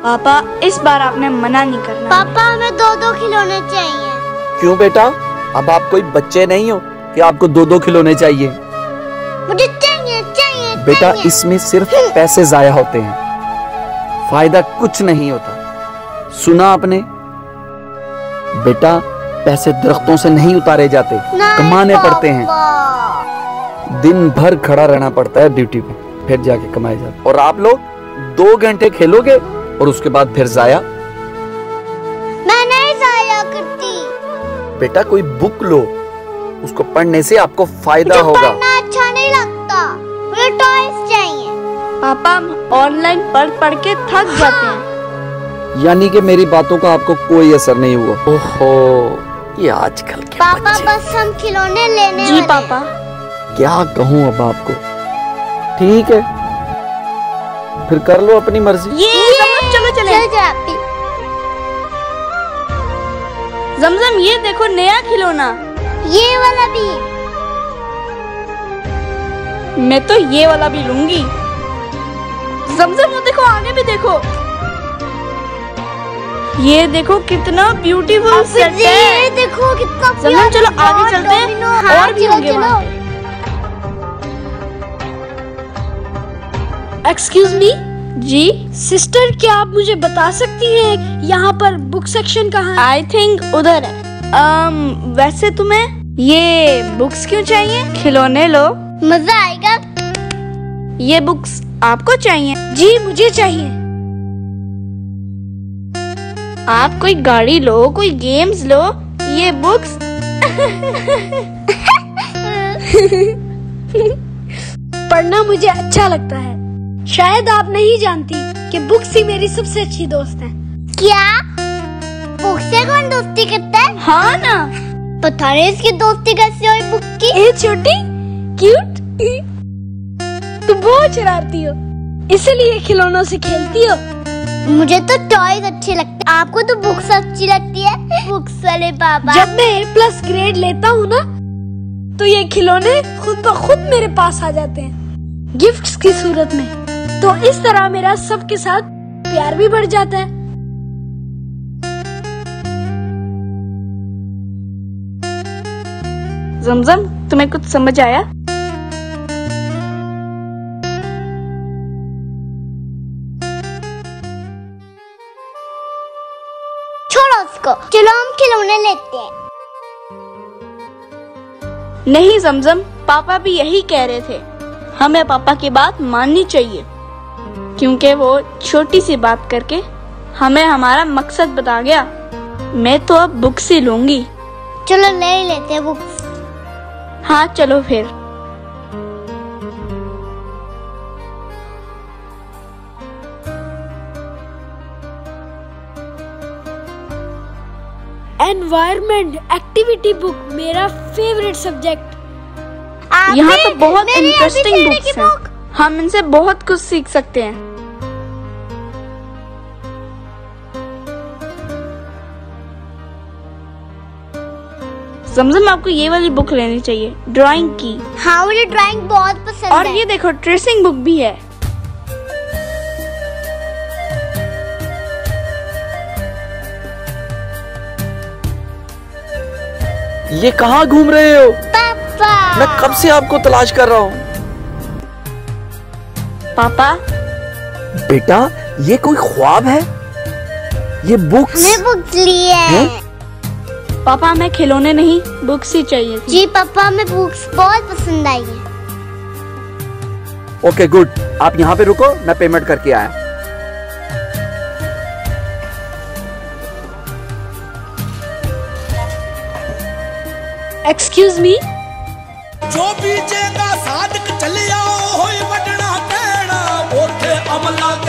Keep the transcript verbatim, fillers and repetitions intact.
पापा इस बार आपने मना नहीं करना। पापा हमें दो दो खिलौने चाहिए। क्यों बेटा, अब आप कोई बच्चे नहीं हो कि आपको दो दो खिलौने चाहिए। मुझे चाहिए चाहिए बेटा चाहिए। इसमें सिर्फ पैसे जाया होते हैं, फायदा कुछ नहीं होता। सुना आपने? बेटा पैसे दरख्तों से नहीं उतारे जाते, कमाने पड़ते हैं। दिन भर खड़ा रहना पड़ता है ड्यूटी पे, फिर जाके कमाए जाते। और आप लोग दो घंटे खेलोगे और उसके बाद फिर जाया। मैं नहीं जाया करती। बेटा कोई बुक लो, उसको पढ़ने से आपको फायदा मुझे होगा। पढ़ना अच्छा नहीं लगता, मुझे टॉयज चाहिए। पापा हम ऑनलाइन पढ़ पढ़ के थक जाते हैं। यानी कि मेरी बातों का आपको कोई असर नहीं हुआ। ओहो, ये आजकल के पापा बच्चे। बस हम खिलौने लेने जी वाले हैं। पापा। क्या कहूँ अब आपको। ठीक है, फिर कर लो अपनी मर्जी। ये जमजम चलो चले। चल जाती। जमजम ये देखो नया खिलौना। ये वाला भी। मैं तो ये वाला भी लूंगी। जमजम वो देखो आगे भी देखो। ये देखो कितना ब्यूटीफुल सेट है। ये देखो कितना जमजम चलो आगे चलते हैं, हाँ, और भी चलो, होंगे चलो। वहाँ पे। एक्सक्यूज मी जी सिस्टर, क्या आप मुझे बता सकती हैं यहाँ पर बुक सेक्शन कहाँ है? आई थिंक उधर है। um, वैसे तुम्हें ये बुक्स क्यों चाहिए? खिलौने लो, मजा आएगा। ये बुक्स आपको चाहिए? जी मुझे चाहिए। आप कोई गाड़ी लो, कोई गेम्स लो, ये बुक्स। पढ़ना मुझे अच्छा लगता है। शायद आप नहीं जानती कि बुक्स ही मेरी सबसे अच्छी दोस्त है। क्या बुक से कौन दोस्ती करता है? हाँ ना। पता नहीं इसकी दोस्ती कैसे हुई बुक की। ए छोटी क्यूट, तुम बहुत शरारती हो, इसलिए खिलौनों से खेलती हो। मुझे तो टॉयज अच्छे लगते हैं, आपको तो बुक्स अच्छी लगती है। बुक्स वाले पापा। जब मैं ए प्लस ग्रेड लेता हूँ ना, तो ये खिलौने खुद ब खुद मेरे पास आ जाते हैं, गिफ्ट्स की सूरत में। तो इस तरह मेरा सबके साथ प्यार भी बढ़ जाता है। जमजम तुम्हें कुछ समझ आया? छोड़ो उसको, चलो हम खिलौने लेते हैं। नहीं जमजम, पापा भी यही कह रहे थे। हमें पापा की बात माननी चाहिए, क्योंकि वो छोटी सी बात करके हमें हमारा मकसद बता गया। मैं तो अब बुक्स ही लूंगी। चलो ले ही लेते हैं बुक्स। हाँ चलो फिर। एनवायरनमेंट एक्टिविटी बुक मेरा फेवरेट सब्जेक्ट। यहाँ तो बहुत इंटरेस्टिंग बुक्स हैं। हम इनसे बहुत कुछ सीख सकते हैं। जमजम आपको ये वाली बुक लेनी चाहिए, ड्राइंग की। हाँ मुझे ड्राइंग बहुत पसंद और है। ये देखो ट्रेसिंग बुक भी है। ये कहाँ घूम रहे हो? पापा मैं कब से आपको तलाश कर रहा हूँ। पापा बेटा ये कोई ख्वाब है? ये बुक्स हमें बुक्स लिए हैं। पापा हमें खिलौने नहीं बुक्स ही चाहिए थी। जी पापा हमें बुक्स बहुत पसंद आई है। ओके गुड, आप यहाँ पे रुको, मैं पेमेंट करके आया। एक्सक्यूज मी, जो बीजेगा साधक चलिया होई वडना कहना ओथे अमला